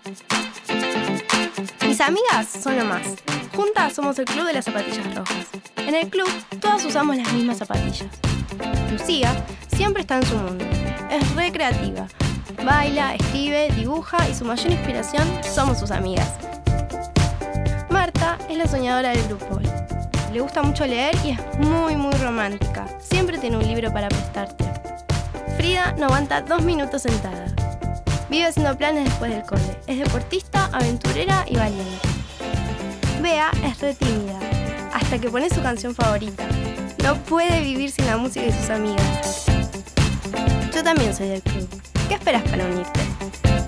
Mis amigas son lo más. Juntas somos el Club de las Zapatillas Rojas. En el club, todas usamos las mismas zapatillas. Lucía siempre está en su mundo. Es re creativa. Baila, escribe, dibuja y su mayor inspiración somos sus amigas. Marta es la soñadora del grupo. Le gusta mucho leer y es muy romántica. Siempre tiene un libro para prestarte. Frida no aguanta 2 minutos sentada. Vive haciendo planes después del cole. Es deportista, aventurera y valiente. Bea es re tímida, hasta que pone su canción favorita. No puede vivir sin la música y sus amigas. Yo también soy del club. ¿Qué esperas para unirte?